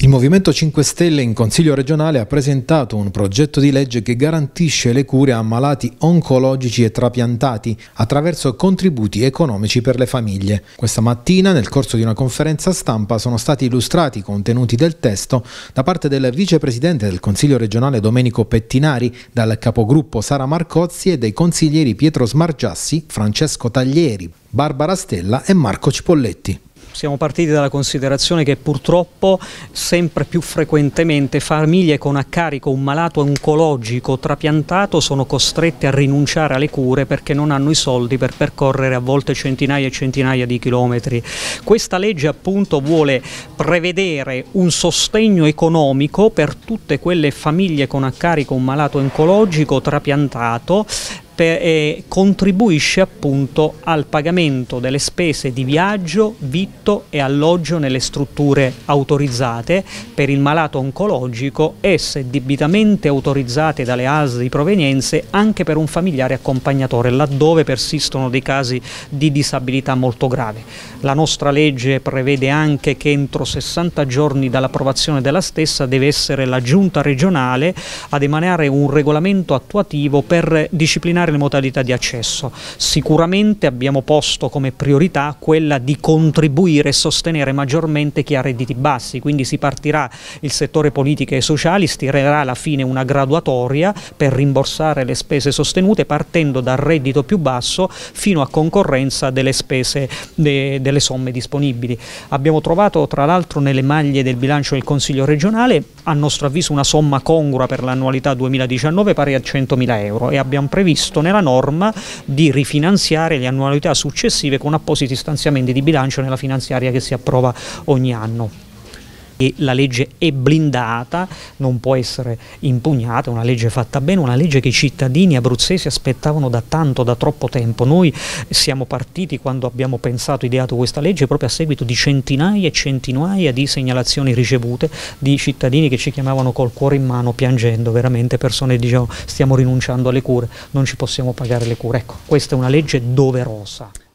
Il Movimento 5 Stelle in Consiglio regionale ha presentato un progetto di legge che garantisce le cure a malati oncologici e trapiantati attraverso contributi economici per le famiglie. Questa mattina, nel corso di una conferenza stampa, sono stati illustrati i contenuti del testo da parte del vicepresidente del Consiglio regionale Domenico Pettinari, dal capogruppo Sara Marcozzi e dei consiglieri Pietro Smargiassi, Francesco Taglieri, Barbara Stella e Marco Cipolletti. Siamo partiti dalla considerazione che purtroppo sempre più frequentemente famiglie con a carico un malato oncologico trapiantato sono costrette a rinunciare alle cure perché non hanno i soldi per percorrere a volte centinaia e centinaia di chilometri. Questa legge appunto vuole prevedere un sostegno economico per tutte quelle famiglie con a carico un malato oncologico trapiantato e contribuisce appunto al pagamento delle spese di viaggio, vitto e alloggio nelle strutture autorizzate per il malato oncologico e, se debitamente autorizzate dalle ASL di provenienze, anche per un familiare accompagnatore laddove persistono dei casi di disabilità molto grave. La nostra legge prevede anche che entro 60 giorni dall'approvazione della stessa deve essere la Giunta regionale ad emanare un regolamento attuativo per disciplinare le modalità di accesso. Sicuramente abbiamo posto come priorità quella di contribuire e sostenere maggiormente chi ha redditi bassi, quindi si partirà, il settore politiche e sociali stilerà alla fine una graduatoria per rimborsare le spese sostenute partendo dal reddito più basso fino a concorrenza delle spese delle somme disponibili. Abbiamo trovato tra l'altro nelle maglie del bilancio del Consiglio regionale a nostro avviso una somma congrua per l'annualità 2019 pari a 100.000 euro e abbiamo previsto nella norma di rifinanziare le annualità successive con appositi stanziamenti di bilancio nella finanziaria che si approva ogni anno. E la legge è blindata, non può essere impugnata, una legge fatta bene, una legge che i cittadini abruzzesi aspettavano da tanto, da troppo tempo. Noi siamo partiti quando abbiamo pensato, ideato questa legge proprio a seguito di centinaia e centinaia di segnalazioni ricevute di cittadini che ci chiamavano col cuore in mano piangendo, veramente persone che dicevano stiamo rinunciando alle cure, non ci possiamo pagare le cure. Ecco, questa è una legge doverosa.